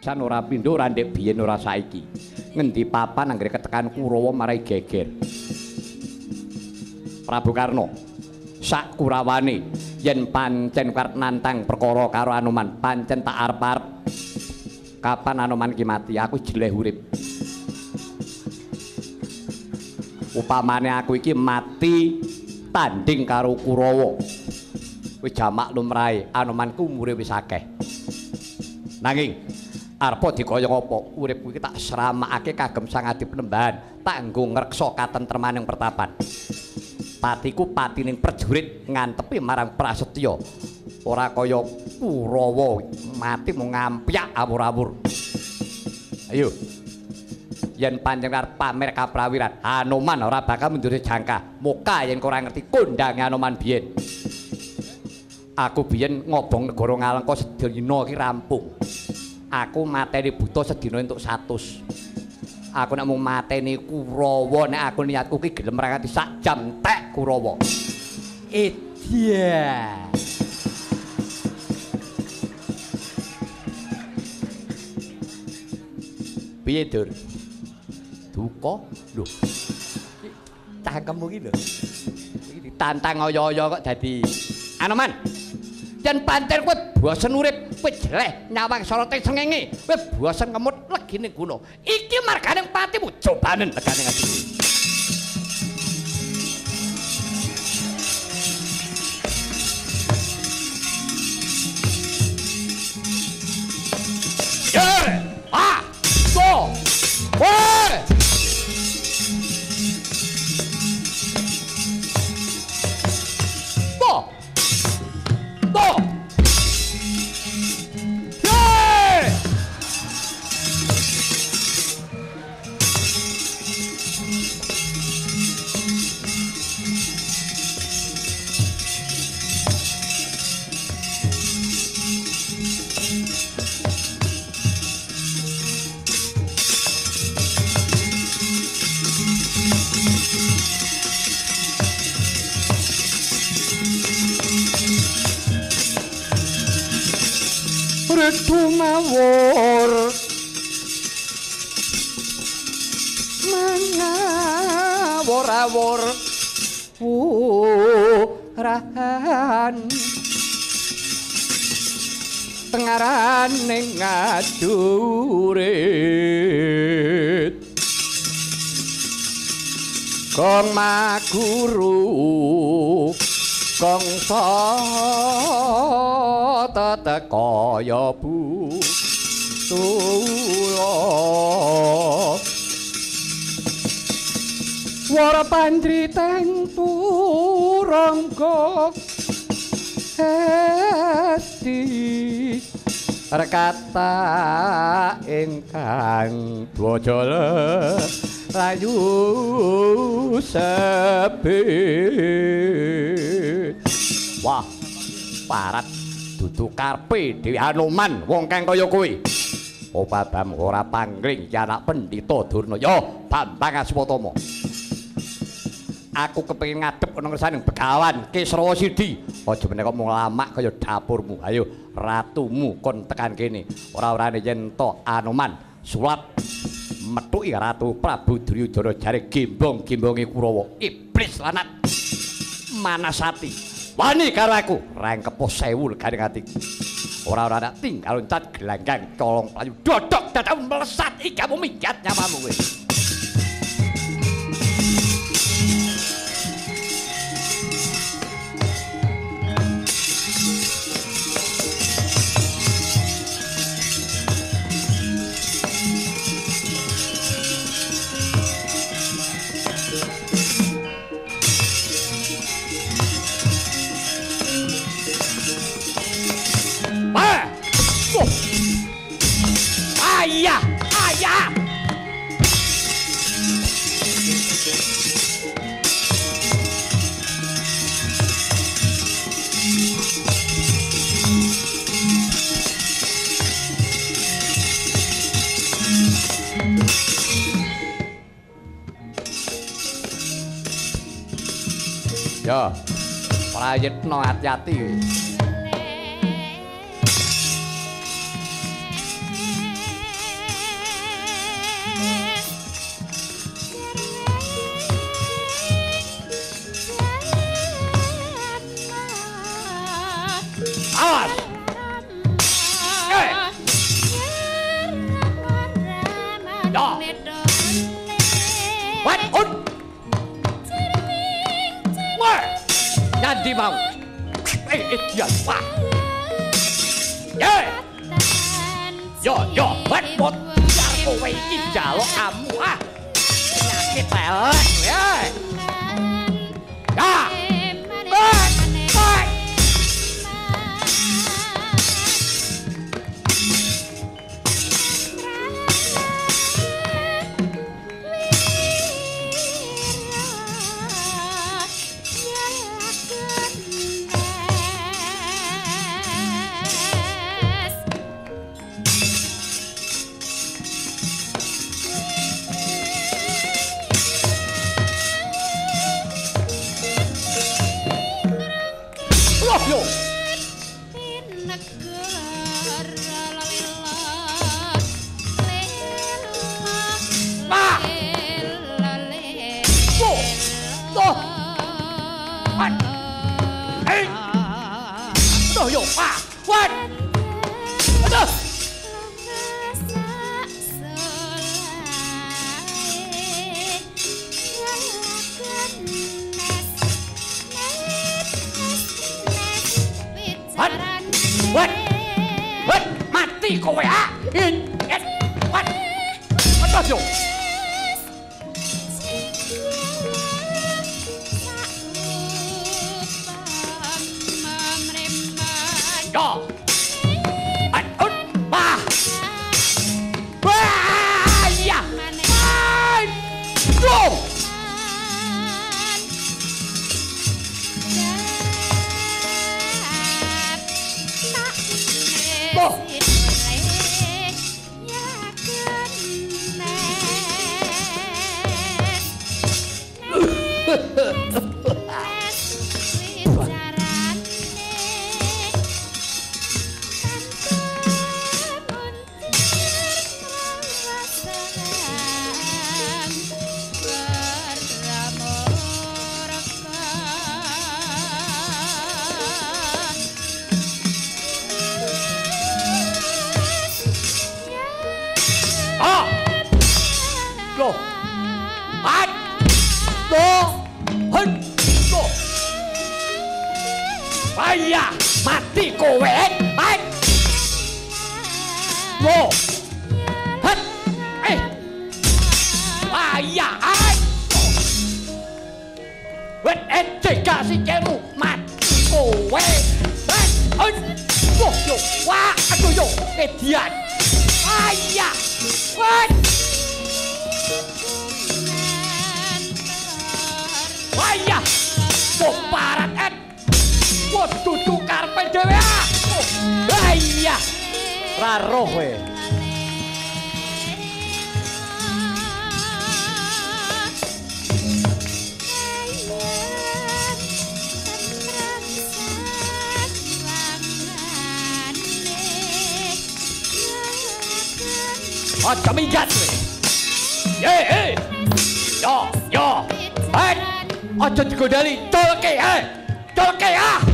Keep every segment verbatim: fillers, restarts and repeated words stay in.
San ora pindho ora ndek biyen ora saiki. Ngendi papan anggere ketekan Kurawa marai geger. Prabu Karna, sak kurawane yen pancen karep nantang perkara karo Anoman, pancen tak arep-arep. Kapan Anoman ki mati, aku jeleh urip. Upamane aku iki mati tanding karo Kurawa. Wis jamak lumrahe, Anomanku umure wis akeh. Nanging arep dikaya apa uripku iki tak sramakake kagem Sang Adi Penembahan, tak nggo ngreksa katentremaning pertapan. Patiku patining prajurit ngantepi marang prasetya. Ora kaya Kurawa mati mung ngampyak awur-awur. Ayo. Yen pancen arep pamer kaprawiran, Anoman ora bakal mundur jangka. Moka yen ora ngerti kondange Anoman biyen. Aku biyen ngobong negara Ngalengka sedina iki rampung. Aku mateni buta sedina entuk seratus. Aku nek mung mateni Kurawa, nek aku niatku ki gelem rangati sak jam tek Kurawa. Edia. Piye, Dur? Duka? Lho. Cangkemmu iki lho. Iki ditantang aya-aya kok dadi Anoman. Yen pancen kowe bosen urip, kowe jeleh nyawang sorote srengenge, kowe bosen kemut legi ning gunung. Iki marganing patimu cobanen tegane atiku. Ye! Ah! Go! Woi! Tumawur mangawur-awur urahan tengarane ngadurit kong maguru kongsa tata kaya bu tula wara pandriteng turangga esti rekata ingkang dwajala layu sebit. Wah, parat dudu karepe Dewi Anoman wong kang kaya kowe. Opabam ora pangling ya anak Pendhita Durnaya Bambang Aswatama. Aku kepengin ngadhep ana ngersaning Begawan Kisrawa Sidi. Aja menika mung lamak kaya dapurmu. Ayo ratumu kon tekan kene. Ora-orane yen to Anoman sulap metuki Ratu Prabu Duryudana jare gembong-gembonge Kurawa. Iblis lanat Manasati. Wani karo aku, rangkepo sewu leganing ati. Ora-ora nak tinggal loncat gelanggang colong playu dodok dadak melesat igamu minggat nyawamu kowe. Ayah, ayah. Ya, prayitna hati-hati. iki mau. Eh, eh, dia, wah. Ye. Yo, yo, wat bot. Biar kowe iki njaluk amu ah. Penyakit elek, ya. Ya. Bak, bak. Yo. Ah. Tuh. Tuh. Wan. Hei. Tuh yo, ah. Wan. Aduh. Wat, wat, wat, mati kowe ah, in, in, wat, wat yo? Yo, at un, bah, bah, ya, ay, yo. Oh. Loh, at, to, hun, to. Ayah, mati kowe, at. Loh, hat, eh. Ayah, at. Wet, ente kasih ceru, mati kowe, at, hun. Loh, yo, wah, aduh yo, edian. Ayah, wat. Wayah, kok parat et, kok duduk karpe dewe ah, wayah, raroh we. Aja minggat we. Ye, ye, yo, yo, et. Aja digodali, colke eh. Colke ah.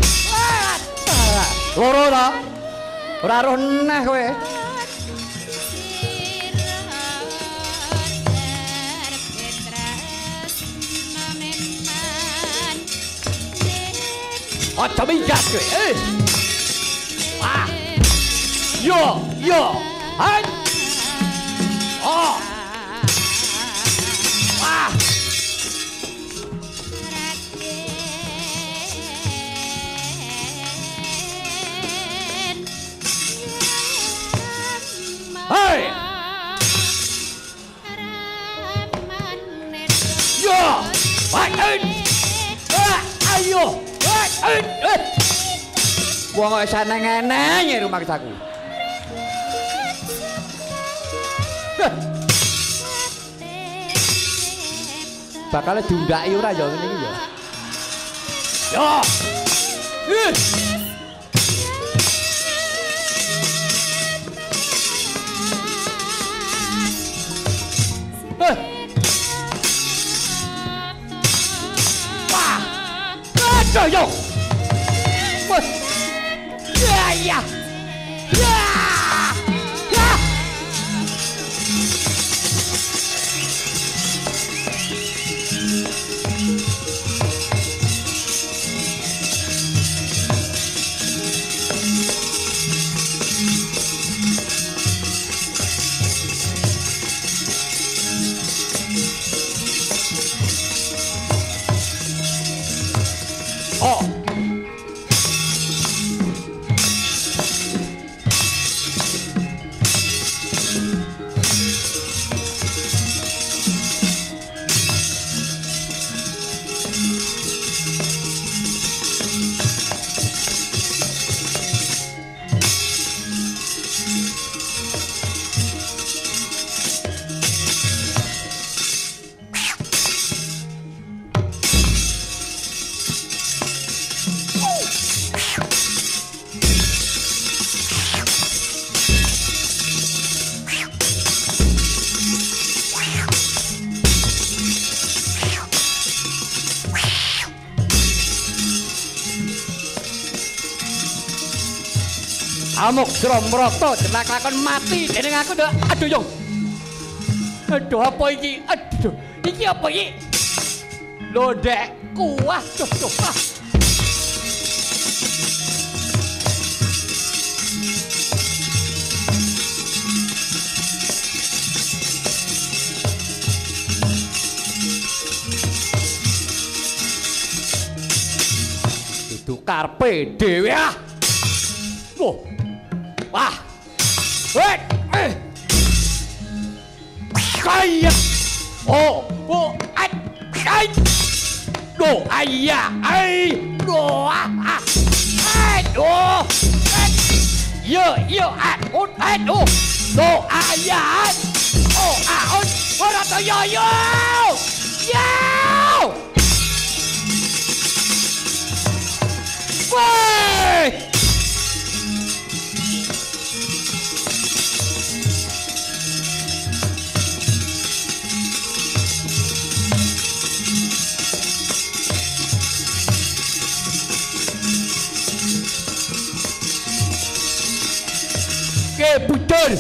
Loro ta? Ora roh neh kowe. Aja minggat kowe. Eh. Ah. Yo, yo. Hai. Oh. Ah. Hei! Yo! Wain! Ayo! Wain! Wong kok seneng-eneng ya rumah saku. Bakal diundaki ora ya ngene iki ya. Yo! Ih! Yo! Wah! Ya ya! Ya! Ya! Amuk Sramrata jenak lakon mati dening aku ndak. Aduh yo. Aduh apa iki? Aduh, iki apa iki? Lho Dek, kuah duh duh. Itu karpe dhewe ah. Wah. Wah. Weh. Eh. Kayak. Oh, oh, ai. Ai. Do ayah. Ai. Do ah. Ai. Do. Yo, yo, ah. Ut ai do. Do ayah. Oh, ah. Ora to yo yo. Yo. Woi! Ke putar.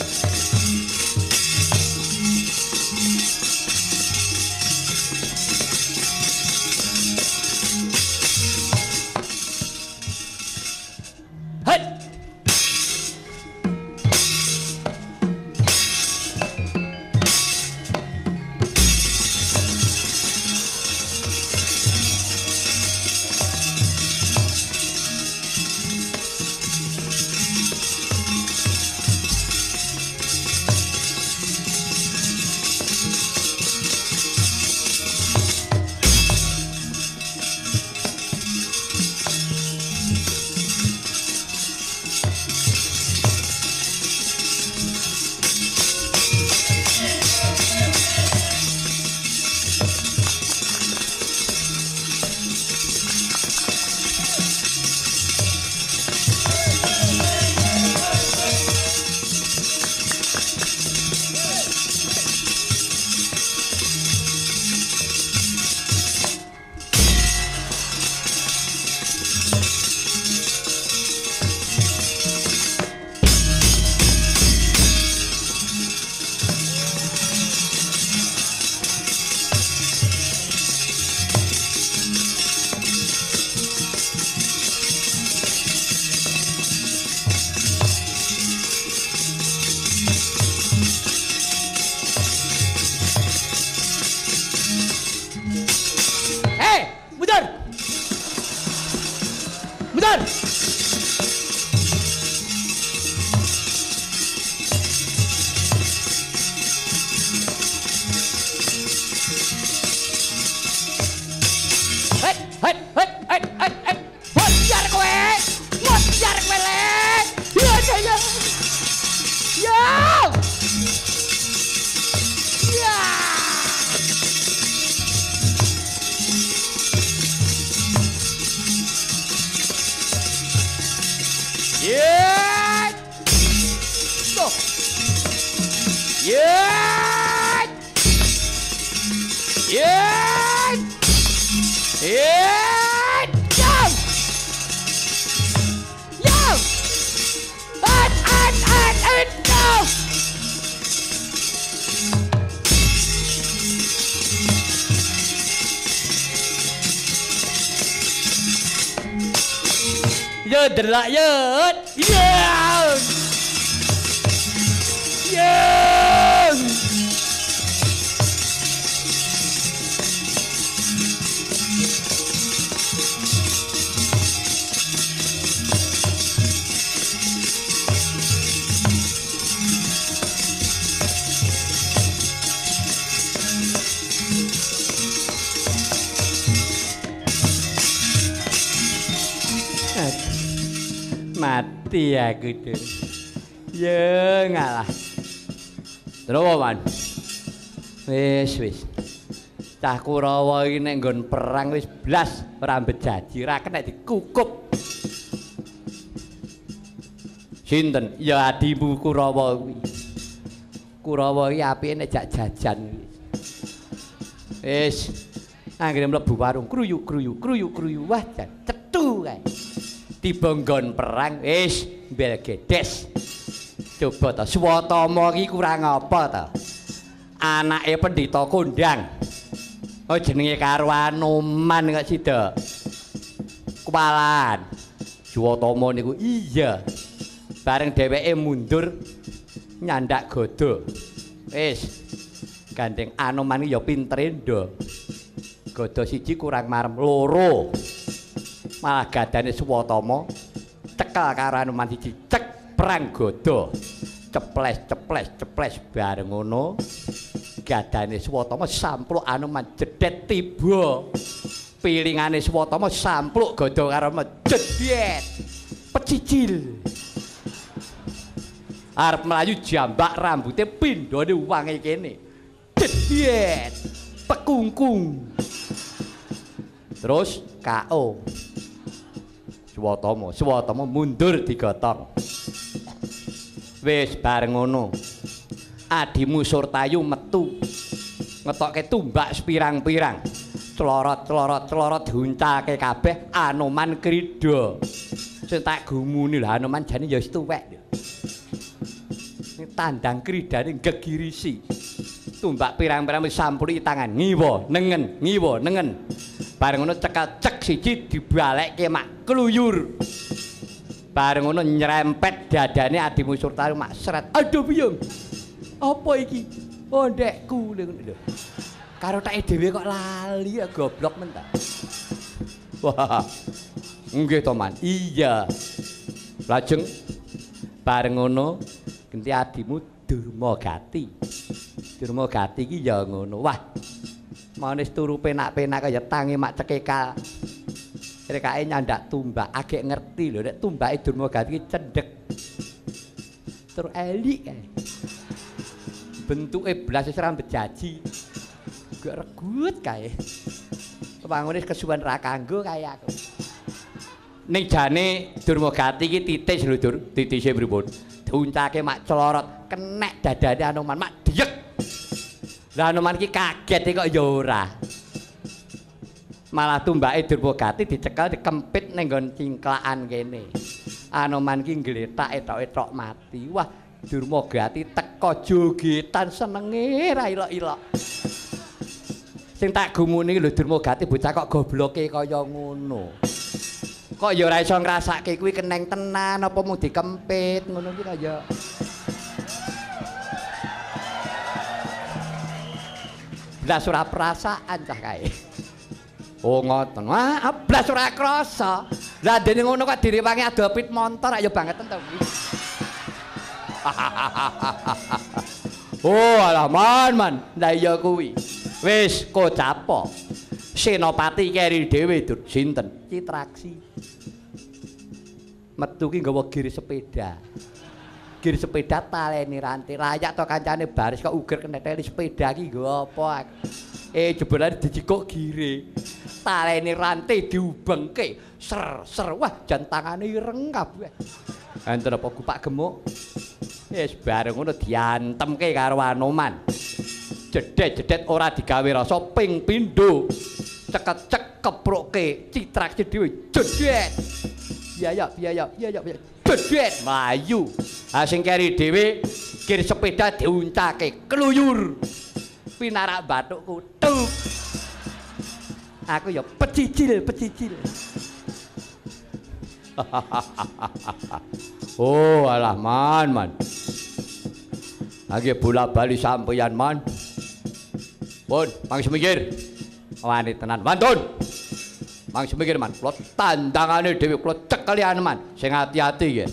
Delak yut. Yeah. Yeah. Mati aku tuh. Ya ngalah. Terus man. Wis wis. Cah Kurawa iki nek nggon perang wis blas ora bejaji, ra kena dikukup. Sinten? Ya adimu Kurawa kuwi. Kurawa iki apike nek jak jajan. Wis. Anggere mlebu warung kruyuk kruyuk kruyuk kruyuk wah jan cethu kae. tiba nggon perang wis mbel gedes. Coba ta Swatama iki kurang apa ta? Anake Pendhita Kondang. Oh jenenge karo Anoman kok sida. Kepalan. Swatama niku iya. Bareng dheweke mundur nyandak gada. Wis gandeng Anoman ya pintere ndo. Gada siji kurang marem loro. Malah gadane Swatama cekel karo Anoman siji cek perang gada. Ceples ceples ceples bareng ngono gadane Swatama sampluk Anoman jedet tiba. Pilingane Swatama sampluk gada karo jedet. Pecicil. Arep mlayu jambak rambute pindhone wange kene. Jedet. Pekungkung. Terus K O. Swatama, Swatama mundur digotong. Wis bareng ngono. Adimu Surtayu metu. Ngetokke tumbak sepirang-pirang. Clorot-clorot clorot diuncake kabeh Anoman krida. Sing tak gumuni lho Anoman jane ya wis tuwek. Ning tandang kridane gegirisi. Tumbak pirang-pirang wis sampuli tangan ngiwa nengen ngiwa nengen. Bareng ngono cekel cek siji dibalekke mak kluyur. Bareng ngono nyerempet dadane Adimu Surtayu mak sret. Aduh biyung. Apa iki? Oh ndekku lho. Karo tak dhewe kok lali ya goblok men ta. Wah. Nggih to Man. Iya. Lajeng bareng ngono genti adimu Durmagati. Durmagati iki ya ngono. Wah. Manis turu penak-penak kaya tangi mak cekekal. Rekake nyandak tumbak agek ngerti lho nek tumbake Durmagati iki cendhek. Tur elik kae. Bentuke blas wis rambut jaji. Gak regut kae. Wangune kesuwen ra kanggo kae aku. Ning jane Durmagati iki titis lho Dur, titise pripun? Diuncake mak clorot, kenek dadane Anoman mak diek. Lah Anoman iki kaget kok ya ora. Malah tumbake Durmagati dicekel dikempit ning nggon cingklakan kene. Anoman iki ngletak etok-etok mati. Wah, Durmagati teka jogetan senenge ra ilok-ilok. Sing tak gumuni lho Durmagati bocah kok gobloke kaya ngono. Kok ya ora iso ngrasake kuwi keneng tenan apa mung dikempit ngono ki kaya. Blas ora perasaan cah kae. Oh ngoten. Wah, blas ora krasa. Lah dene ngono kok direwangi adopit montor ayo banget to kuwi. Oh alah man man. Lah iya kuwi. Wis kocapo. Senopati keri dhewe Dur. Sinten? Citraksi. Metu ki nggawa gir sepeda. Gir sepeda taleni rantai rayak to kancane baris kok uger keneteli sepeda ki nggo apa? Eh jebolane dijikuk gire. Taleni rantai diubengke. Ser ser wah jan tangane ireng kabeh. Enten apa Gupak Gemuk? Wis bareng ngono diantemke karo Anoman. Jedet-jedet ora digawe rasa ping pindho. Cekek-cek keproke Citraksi dhewe jedet. Iya ya, iya ya, iya ya. Jedet mlayu. Ha sing keri dhewe kir sepeda diuncake kluyur. Pinarak bathukku tuk. Aku ya pecicil, pecicil. Oh alah man man. Lagi bola bali sampeyan man. Pun, Mang Semikir. Wani tenan wantun. Mang Semikir man, kula tandangane dhewe kula cekeli Anoman. Sing ati-ati nggih.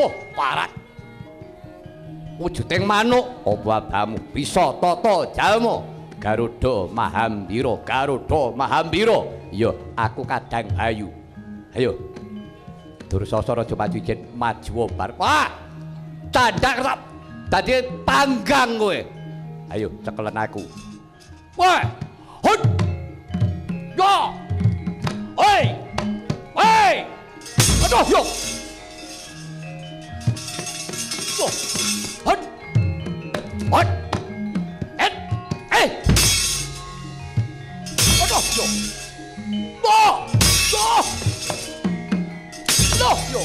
Wah, parat. Wujuding manuk apa abamu bisa tata jalma Garuda Mahambira Garuda Mahambira ya aku Kadang Bayu ayo Dursasana aja maju ijin maju bar wah candak rap dadi panggang kowe ayo cekelen aku wah hut yo oi oi aduh yo yo hut hut et eh aduh yo bo yo aduh yo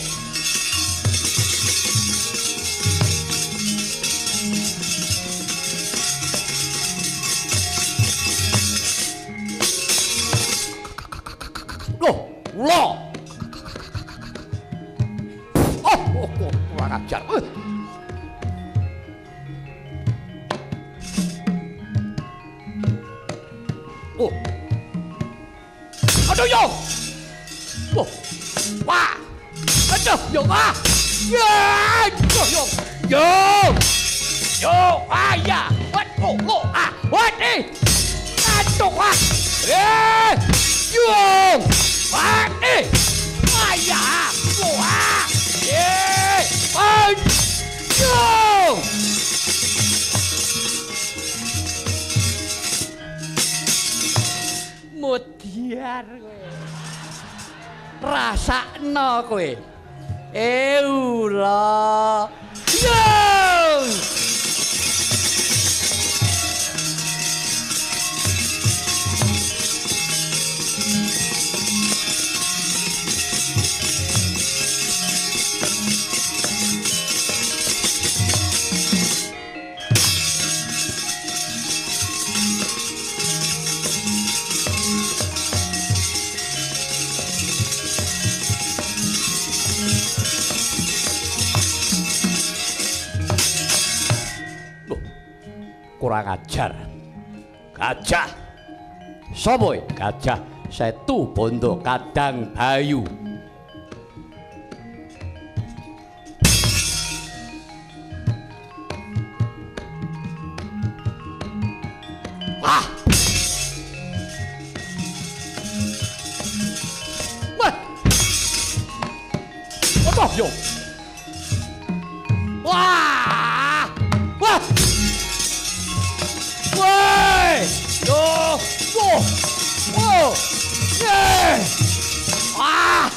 loh loh oh oh oh kurang ajar uh. Oh. Aduh yo. Oh. Wah. Aduh yo wah. Ya, yo yo. Yo. Yo, ayah. What oh lo ah. What eh. Aduh wah. Eh. Yo. What eh. Ayah. Wah. Eh. Ah. Yo. Mudiar kowe. Rasakno kowe. Eh ula. Yo! Kurang ajar gajah sapa gajah Setu Bondo Kadang Bayu wah wah apa yo wah wah Woi! Yo! Wo! Wo! Yeah! Ah!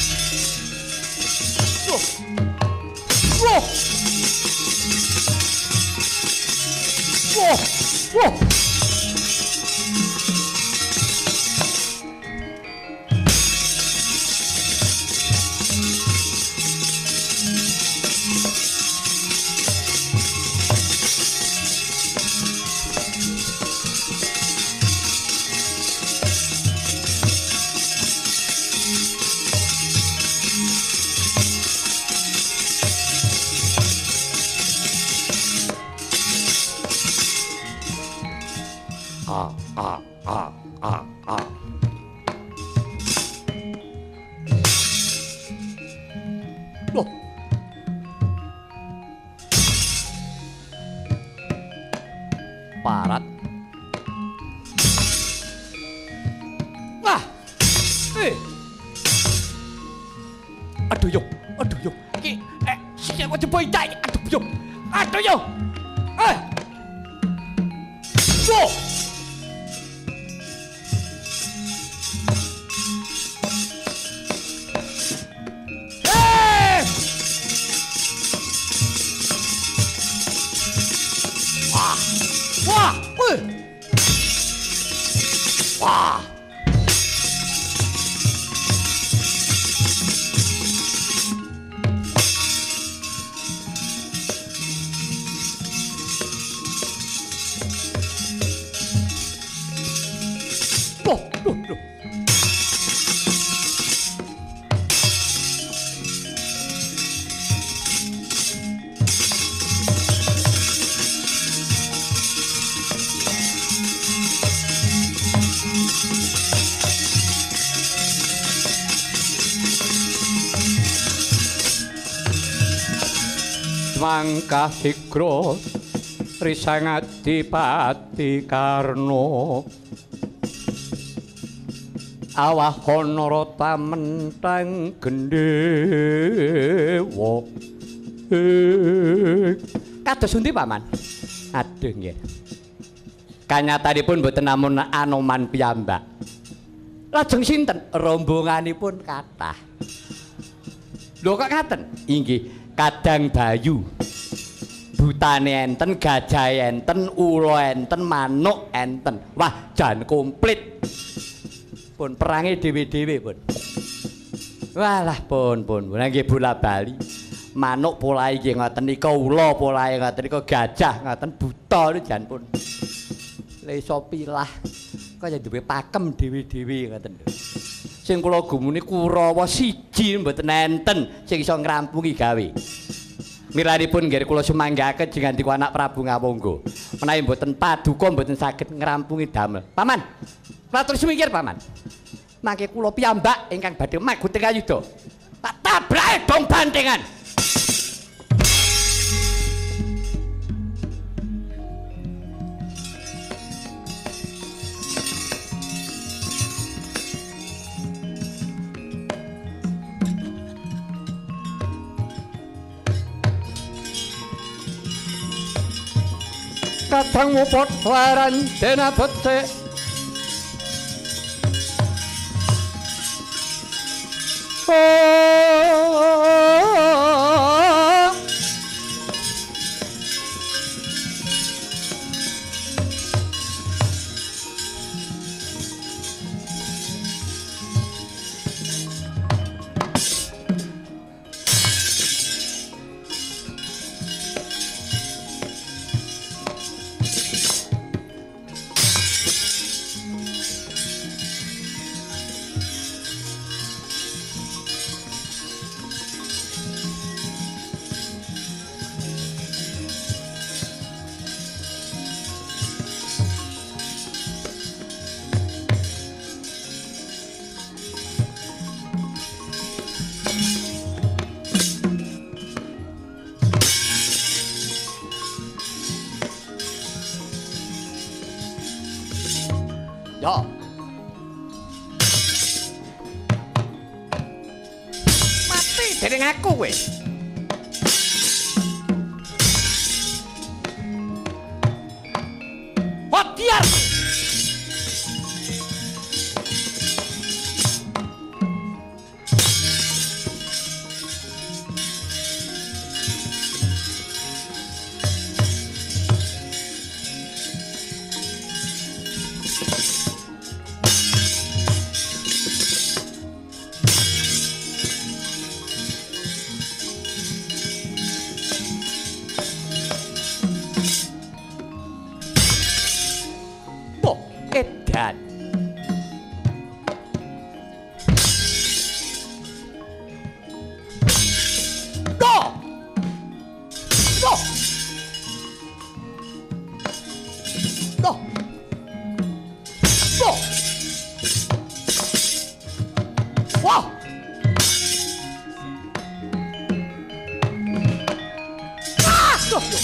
Wo! Wo! Wo! Wo! Ah, ah, ah, ah, ah. Loh. Parat. Wah. Eh. Aduh yo, aduh yo. Iki eh siapa coba itai. Aduh yo. Aduh yo. Eh. Yo. Wah, wih, wah, loh, loh, loh. mangkah sigra risang Adipati Karna awah honoro tamentang gendhewa kados pundi paman aduh nggih kanyatanipun mboten namung Anoman piyambak lajeng sinten rombonganipun kathah lho kok ngaten inggih Kadang Bayu butane enten gajah enten ula enten manuk enten wah jan komplit pun perange dhewe-dhewe pun. Walah pun pun. Nggih bola bali. Manuk polahe nggih ngoten nika, ula polahe ngoten nika, gajah ngoten buta jan pun. Le iso pilah kaya duwe pakem dhewe-dhewe ngoten. Sing kula gumuni Kurawa siji mboten enten sing iso ngrampungi gawe. Miranipun nggih kula sumanggaken jenengan anak Prabu Ngawangga. Menawi mboten paduka mboten saged ngrampungi damel. Paman, matur sumingkir paman. Mangke kula piyambak ingkang badhe maju teng ayuda. Tak tabrake dong bantengan. Kadang mupot waran dena becik oh ya mati dening aku kowe Hodiar edan go go go go wow ah go go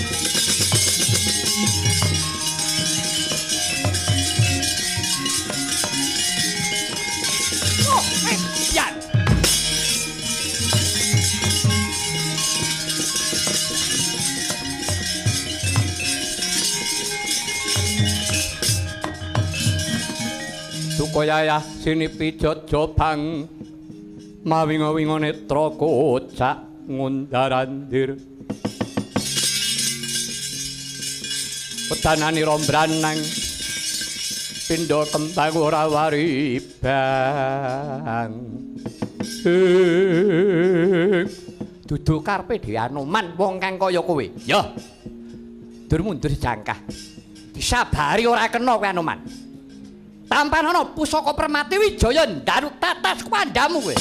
Sukayaya sini pijot jobang mawingo-wingo netra kocak ngundarandir pedanani rombranang pindha kembang ora waribang dudu karepe dhewe Anoman wong kang kaya kowe ya dur mundur jangkah disabari ora kena kowe Anoman tampanono pusaka Permati Wijaya ndaruk tatas kuandamu kowe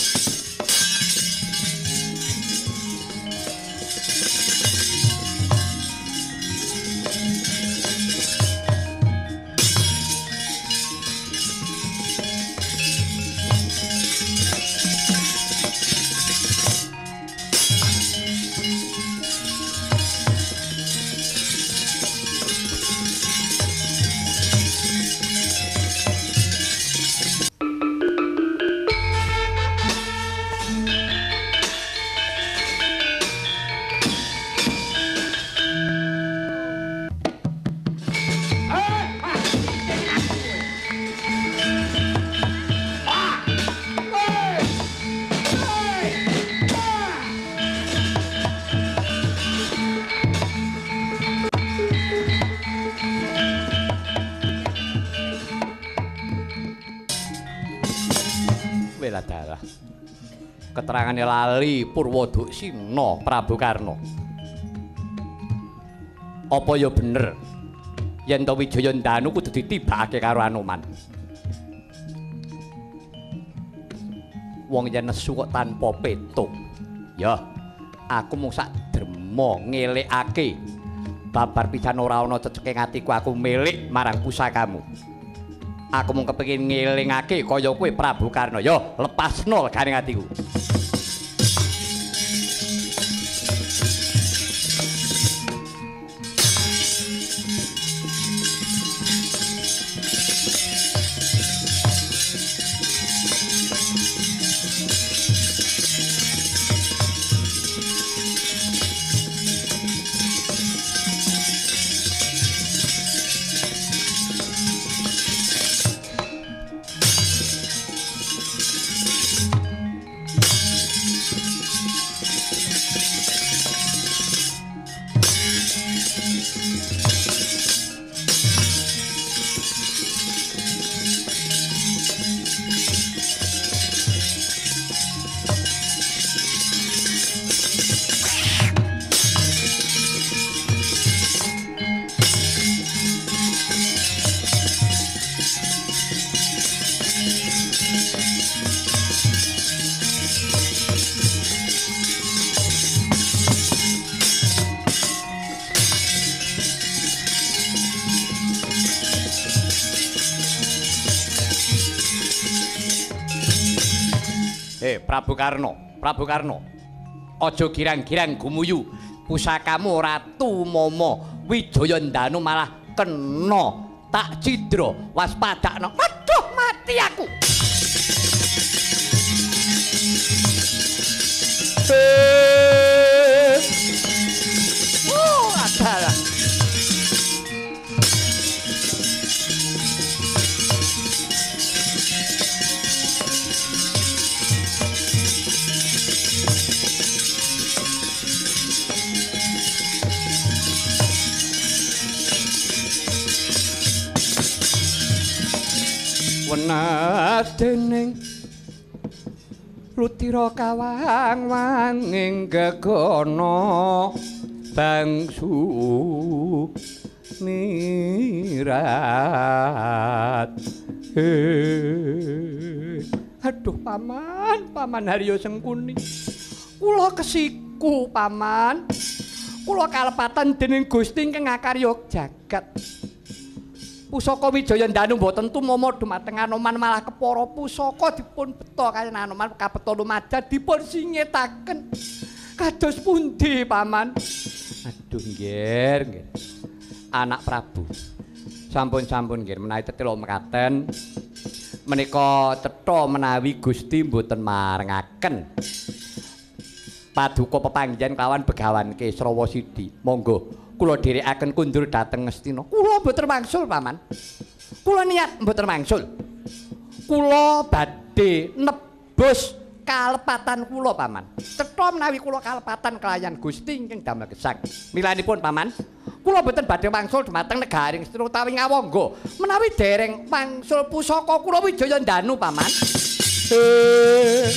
bela dalah. Keterangane lali Purwoduksina Prabu Karna. Apa ya bener yen to Wijaya Ndanu kudu ditibakake karo Anoman? Wong yen nesu kok tanpa petuk. Ya, aku mung sak drema ngelekake babar pisan ora ana ceceke atiku aku milik marang pusakamu. Aku mung kepengin ngelingake kaya kowe Prabu Karna. Ya, lepasno legane atiku. Prabu Karna, Prabu Karna. Aja girang-girang gumuyu. Pusakamu Ratu Mama Wijaya Ndanu malah kena tak cidra. Waspadakno. Waduh, mati aku. Oh, adalah. Wenas dening Rutira kawang wanging gegana bangsu nirat. Aduh paman, paman Harya Sengkuni. Kula kesiku paman. Kula kalepatan dening Gusti ingkang ngakarya jagat. Pusaka Wijaya Ndanu mboten tumama dumateng Anoman malah kepara pusaka dipun beta kaliyan Anoman kabeta lumaja dipun singetaken. Kados pundi paman? Aduh nggih, nggih. Anak Prabu. Sampun-sampun nggih menawi tetela mekaten menika cetha menawi Gusti mboten marengaken paduka pepanggihan kelawan Begawan Kesrawa Sidi. Monggo kula dherekaken kundur dhateng Ngastina. Kula mboten wangsul, Paman. Kula niat mboten wangsul. Kula badhe nebus kalepatan kula, Paman. Cetha menawi kula kalepatan kelayan Gusti ingkang damel gesang. Milanipun, Paman, kula mboten badhe wangsul dhumateng negari Ngastina utawi ngawangga. Menawi dereng wangsul pusaka kula Wijaya Ndanu, Paman. Eh.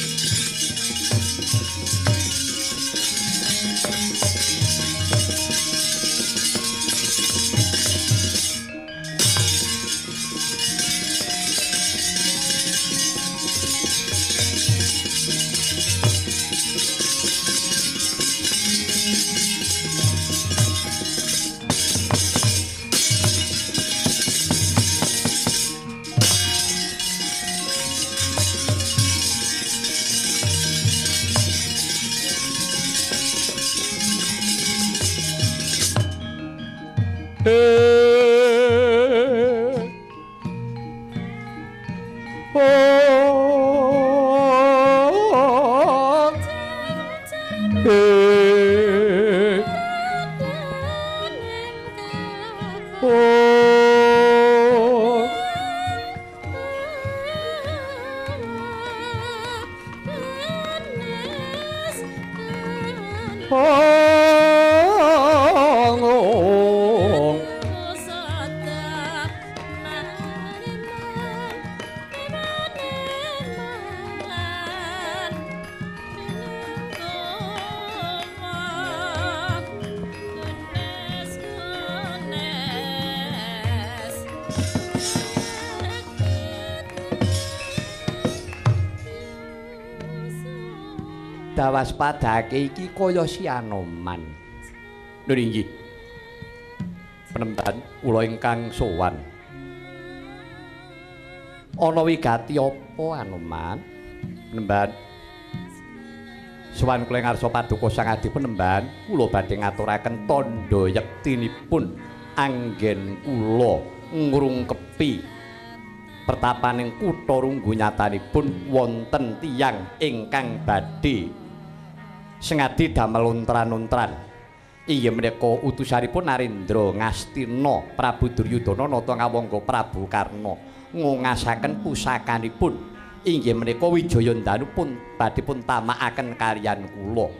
dawaspadake iki kaya si Anoman. Lho inggih. Penemban kula ingkang sowan. Ana wigati apa Anoman? Penemban. Sowan kula ngarsa paduka Sang Adi Penemban, kula badhe ngaturaken tandha yektinipun anggen kula ngrungkepi pertapaning kutha Runggu nyatanipun wonten tiyang ingkang badhe sengadi damel untran-untran. Inggih menika utusanipun Narendra Ngastina Prabu Duryudana nata ngawangga Prabu Karna ngungasaken pusakanipun. Inggih menika Wijayandanu pun badhe pun tamakaken kaliyan kula.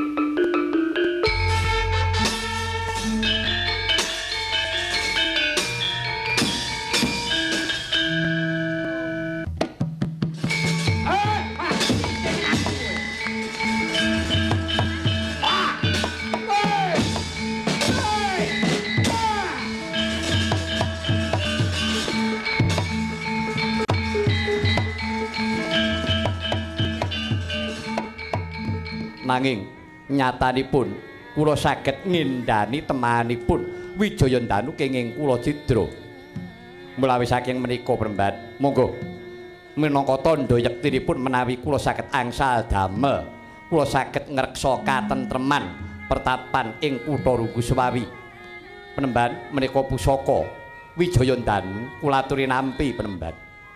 Nanging nyatanipun kula saged ngindani temanipun Wijayandanu kenging kula cidra. Mulawi saking menika Prembat, monggo minangka tandha yektinipun menawi kula saged angsal damel, kula saged ngreksa katentreman pertapan ing kutha Runggu Sewawi. Penemban menika pusaka Wijayandanu kula aturi nampi Penemban.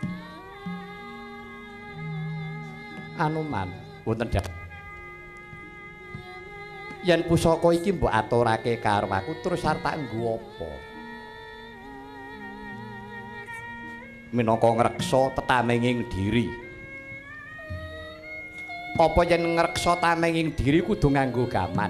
Anoman wonten yen pusaka iki mbok aturake karo aku terus arep tak nggo apa? Minangka ngreksa tetamenging diri. Apa yen ngreksa tamenging diri kudu nganggo gaman?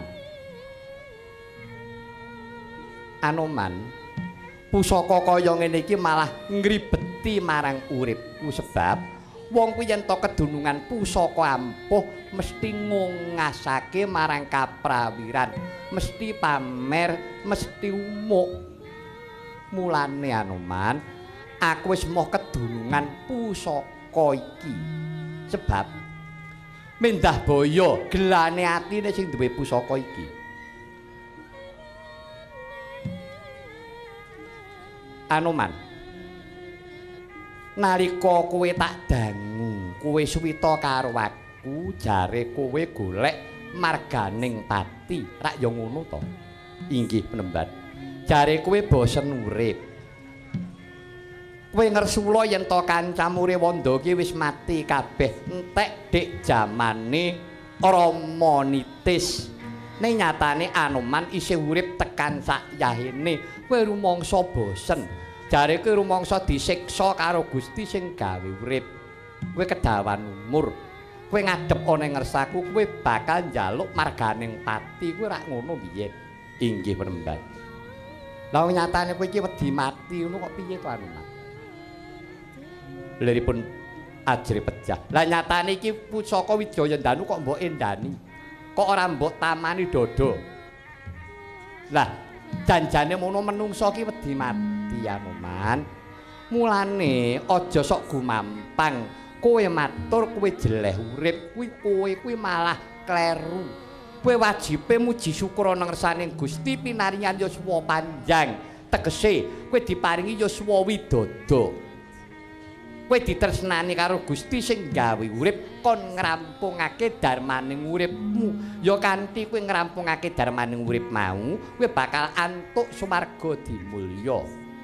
Anoman, pusaka kaya ngene iki malah ngribeti marang uripku sebab wong kuwi yen to kedunungan pusaka ampuh mesti ngungasake marang kaprawiran, mesti pamer, mesti umuk. Mulane Anoman, aku wis moh kedunungan pusaka iki. Sebab mendah boyo gelane atine sing duwe pusaka iki. Anoman, nalika kowe tak dangu, kowe suwita karo aku, jare kowe golek marganing pati, rak ya ngono to. Inggih Penemban. Jare kowe bosen urip. Kowe ngersula yen to kancamu Rewanda ki wis mati kabeh, entek dik jamane Rama Nitis. Ning nyatane Anoman isih urip tekan sakyahene. Kowe rumangsa bosen. Jare kowe rumangsa disiksa karo Gusti sing gawe urip. Kowe kedawan umur. Kowe ngadhep ana ngersaku, kowe bakal njaluk marganing pati. Kowe rak ngono biyen. Inggih Penemban. Lah nyatane kowe iki wedi mati ngono kok piye to Anoman? Liripun ajri pejah. Lah nyatane iki pusaka Wijayandanu kok mbok endani. Kok ora mbok tamani dodo. Lah janjane mono menungso ki wedi mati Anoman. Mulane aja sok gumampang. Kowe matur kowe jeleh urip kuwi kowe kuwi malah kleru. Kowe wajibe muji syukur ana ngersane Gusti pinaringan yuswa panjang. Tegese kowe diparingi yuswa widodо. Kowe ditresnani karo Gusti sing gawe urip kon ngrampungake darmaning uripmu. Ya kanthi kowe ngrampungake darmaning urip mau, kowe bakal antuk sumarga dimulya.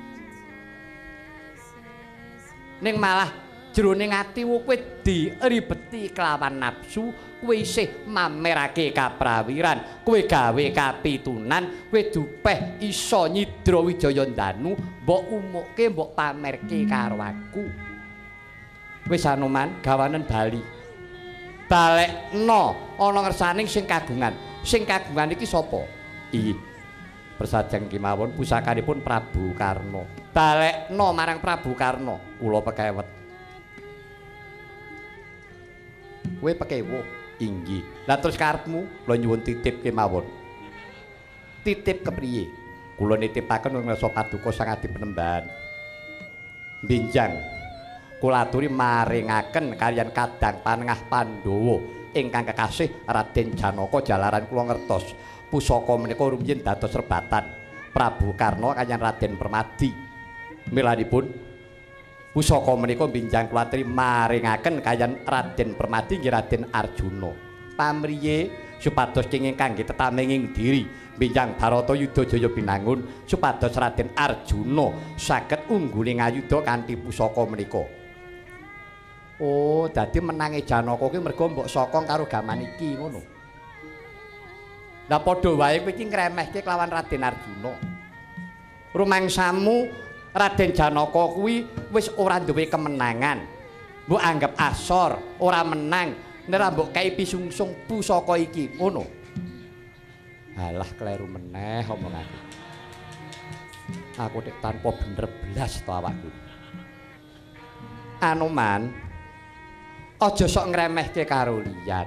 Ning malah jroning atimu kowe diribeti kelawan nafsu, kowe isih mamerake kaprawiran, kowe gawe kapitunan, kowe dupeh iso nyidra Wijayandanu, mbok umukke, mbok pamerke karo aku. Wis Anoman, gawanen bali. Balekno ana ngersaning sing kagungan. Sing kagungan iki sapa? Iyi. Persajeng kemawon pusakanipun Prabu Karna. Balekno marang Prabu Karna. Kula pekewet. Kowe pekewo. Inggih. Lah terus karepmu kula nyuwun titip kemawon. Titip kepriye? Kula nitipaken ngrasa paduka Sang Adi Penemban. Benjang kula aturi maringaken kaliyan kadang panengah Pandhawa ingkang kekasih Raden Janaka jalaran kula ngertos pusaka menika rumiyin dados serbatan Prabu Karna kanyan Raden Permadi. Milanipun pusaka menika binjang kula aturi maringaken kanyan Raden Permadi nggih Raden Arjuna. Pamriye supados kenging kangge tetamenging diri binjang Barata Yudha Jaya binangun supados Raden Arjuna saged ungguling ayuda kanthi pusaka menika. Oh, dadi menange Janaka kuwi mergo mbok sokong karo gaman iki ngono. Lah padha wae kowe iki ngremehke kelawan Raden Arjuna. Rumangsamu Raden Janaka kuwi wis ora duwe kemenangan. Mbok anggap asor, ora menang, nek mbok kei pisungsung pusaka iki ngono. Alah kleru meneh omonganku. Aku nek tanpa bener blas to awakku. Anoman aja sok ngremehke karo liyan.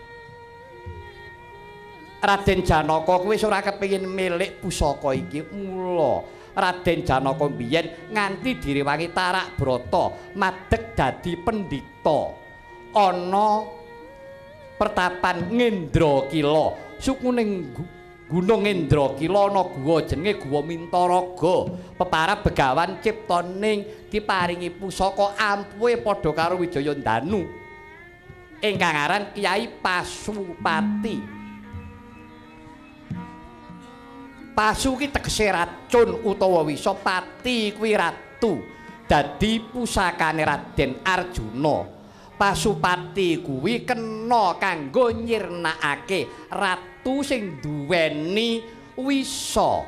Raden Janaka kuwi wis ora kepengin milik pusaka iki. Mula Raden Janaka biyen nganti direwangi Tarak Brata madeg dadi pendhita ana pertapan Ngendrakila. Sukuning Gunung Ngendrakila ana guwa jenenge Guwa Mintaraga. Peparab Begawan Ciptaning diparingi pusaka ampuhe padha karo Wijaya Danu. Ingkang aran Kyai Pasupati. Pasu ki tegese racun utawa wisa, pati kuwi ratu. Dadi pusakane Raden Arjuna. Pasupati kuwi kena kanggo nyirnakake ratu sing duweni wisa.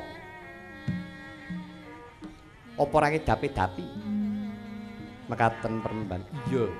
Apa ora dapi-dapi? Mekaten Peremban. Iya.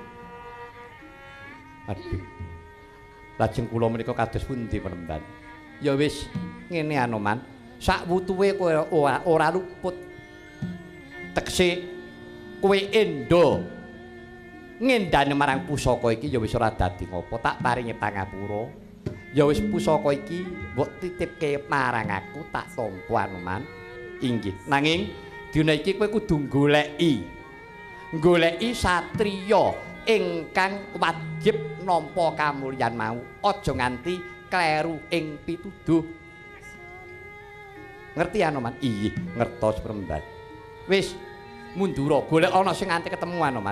Aduh. Lajeng kula menika kados pundi Peremban? Ya wis ngene Anoman, sak wutuhe kowe ora, ora luput. Tekse kowe endo ngendane marang pusaka iki ya wis ora dadi ngopo, tak paringi pangapura. Ya wis pusaka iki mbok titipke marang aku tak tampa Anoman. Inggih. Nanging dina iki kowe kudu goleki. Goleki satriya ingkang wajib nampa kamulyan mau. Aja nganti kleru ing pituduh. Ngerti Anoman? Iya, ngertos Peremban. Wis mundura golek ana sing nganti ketemu Anoman.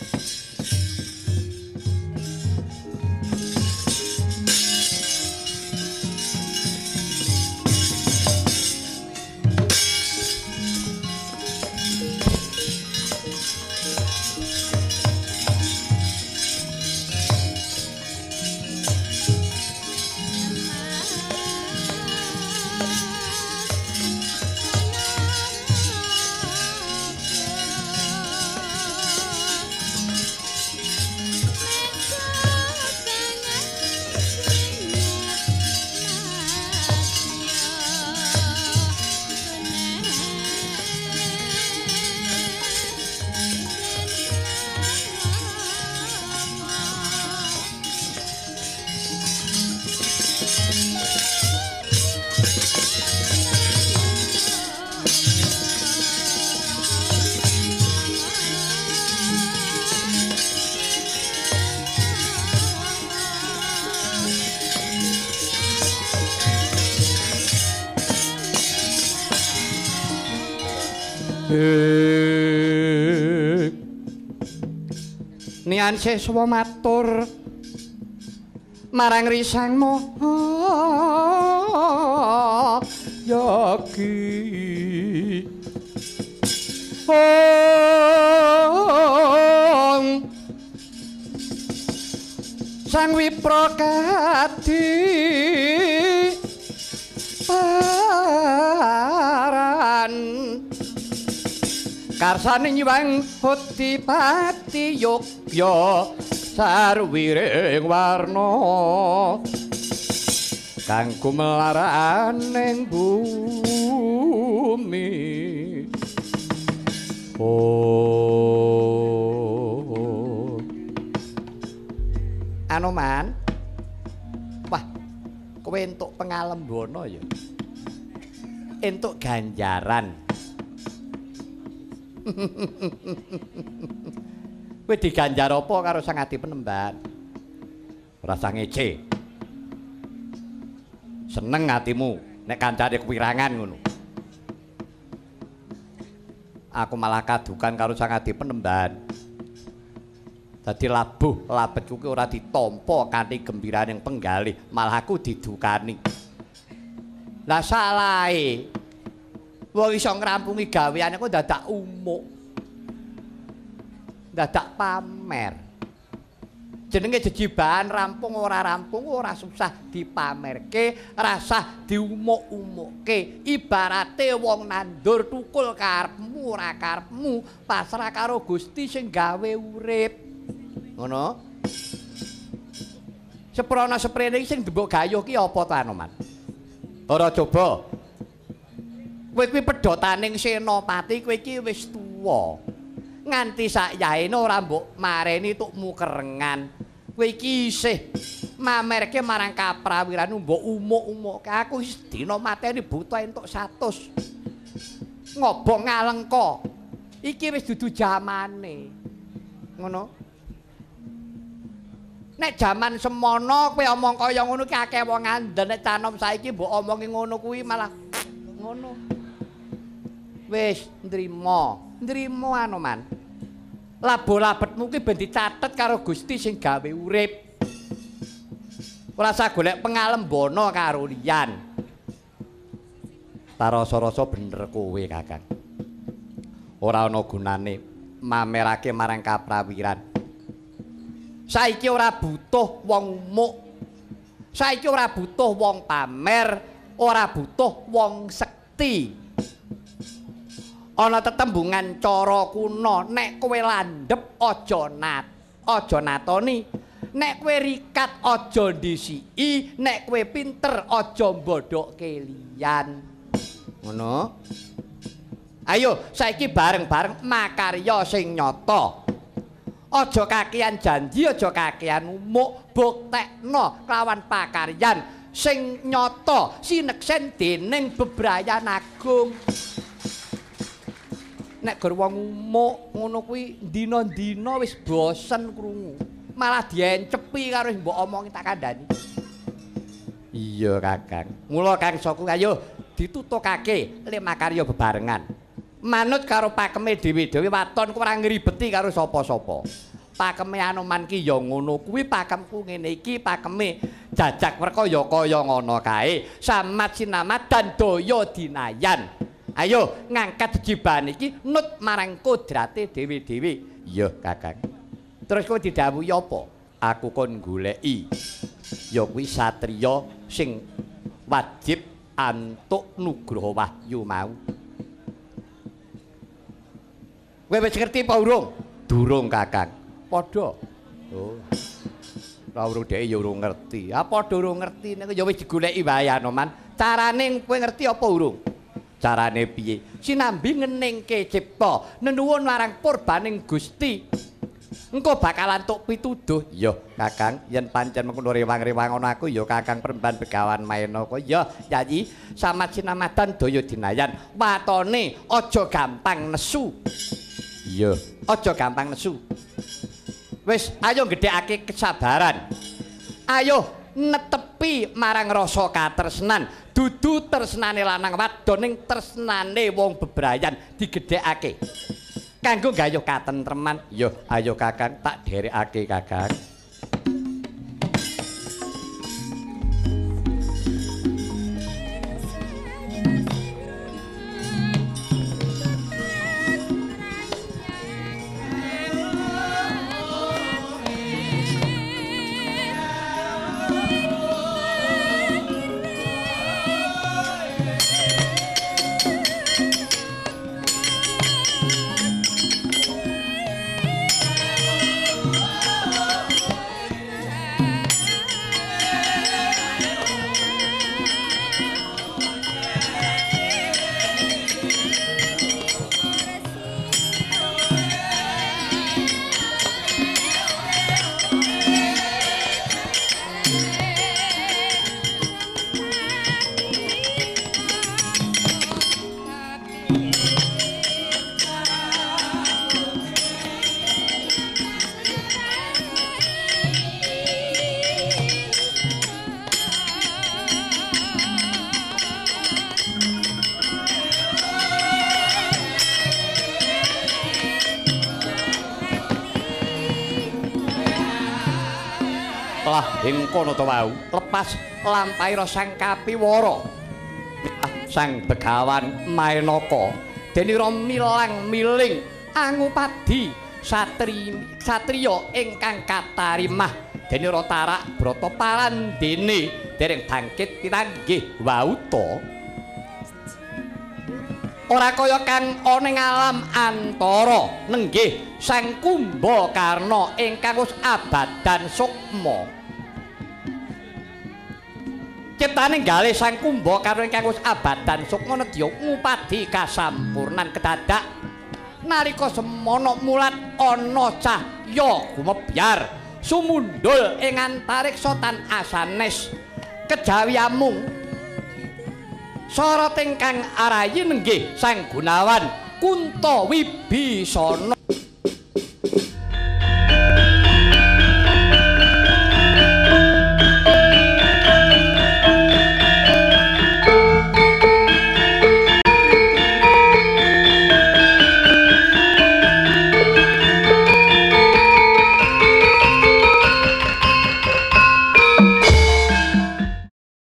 Nian seswa matur marang Risang Maha Yogi. Om Sang Wiprokadi paran karsane nyuwang Hotipati Yogya sarwiring warna kang kumelaran ning bumi. Oh Anoman, wah kowe entuk pengalembana ya, entuk ganjaran. Kowe diganjar apa karo Sang Adi Penemban? Ora usah ngece. Seneng atimu nek kancane kewirangan ngono. Aku malah kadukan karo Sang Adi Penemban. Dadi labuh labetku ki ora ditampa kanthi gembiraning penggalih, malah aku didukani. Lah salahe wong iso ngrampungi gaweane kok dadak umuk. Dadak pamer. Jenenge jejibahan rampung ora rampung ora susah dipamerke, rasah diumuk-umukke. Ibarate wong nandur tukul karepmu ora karepmu, pasrah karo Gusti sing gawe urip. Ngono. Seprana seprene iki sing mbok gayuh ki apa to Anoman? Ora coba. Kowe kuwi pedhotaning senopati, kowe iki wis tuwa. Nganti sakyaene ora mbok mareni tukmu kerengan. Kowe iki isih mamerke marang kaprawiran mbok umuk-umukke. Aku wis dina mateni buta entuk seratus. Ngobong ngalengka. Iki wis dudu jamane. Ngono. Nek jaman semono kowe omong kaya ngono ki akeh wong ngandel, nek canom saiki mbok omongi ngono kuwi malah ngono. Wis nrimo, nrimo Anoman. Labo-labetmu ki ben dicatet karo Gusti sing gawe urip. Ora usah golek pengalembono karo liyan. Tarasa-rasa bener kowe, Kakang. Ora ana gunane mamerake marang kaprawiran. Saiki ora butuh wong umuk. Saiki ora butuh wong pamer, ora butuh wong sekti. Ana tetembungan cara kuna, nek kowe landhep aja nat, aja natoni. Nek kowe rikat aja ndisiki, nek kowe pinter aja mbodhokke liyan. Ngono. Ayo saiki bareng-bareng makarya sing nyata. Aja kakean janji, aja kakean umuk, buktekno kelawan pakaryan sing nyata sineksen dening bebrayan agung. Nek gur wong umuk ngono kuwi dina-dina wis bosen krungu. Malah diencepi karo mbok omongi tak kandhani. Iya, Kakang. Mula Kang Soku ayo ditutukake le makarya bebarengan. Manut karo pakeme dhewe-dhewe waton ku ora ngribeti karo sapa-sapa. Pakeme Anoman ki ya ngono kuwi, pakemku ngene iki, pakeme jajak werka ya kaya ngono kae. Samat sinamat dan daya dinayan. Ayo ngangkat jejibahan iki nut marang kodrate dhewe-dhewe. Iya, Kakang. Terus kowe didhawuhi apa? Aku kon goleki. Ya kuwi satriya sing wajib antuk nugraha wahyu mau. Kowe wis ngerti apa urung? Durung, Kakang. Padha. Oh. Ora urung dhek ya urung ngerti. Ah padha urung ngerti nek ya wis digoleki wae Anoman. Carane kowe ngerti apa urung? Carane piye? Sinambi ngeningke cipta, nenuwun marang purbaning Gusti. Engko bakal antuk pituduh. Ya, Kakang, yen pancen mengkono rewang-rewang ana aku ya Kakang Peremban Begawan Maena kok. Ya, Yayi, samat sinamadan daya dinayan. Watone aja gampang nesu. Iya, aja gampang nesu. Wis, ayo gedhekake kesabaran. Ayo netepi marang rasa katresnan. Dudu tresnane lanang wadon ning tresnane wong bebrayan digedhekake. Kanggo gayuh katentreman. Yo, ayo Kakang tak dherekake, Kakang. lah ing kono to wau lepas lampaira sang kapiwara sang Begawan Maenaka denira milang miling angupadi satri satriya ingkang katarimah denira tarak brata parandene dereng bangkit pitanggih wau to ora kaya kang ana ing alam antara nenggih sang Kumbakarna ingkang wis abadan sukma ciptane galih sang Kumbakarna ingkang wis abadan sukma nedya ngupadi kasampurnan kedadak nalika semana mulat ana cahya gumebyar sumundul ing antariksa tan asanes kejawi amung sorot ingkang arayi nenggih sang Gunawan Kunto Wibisana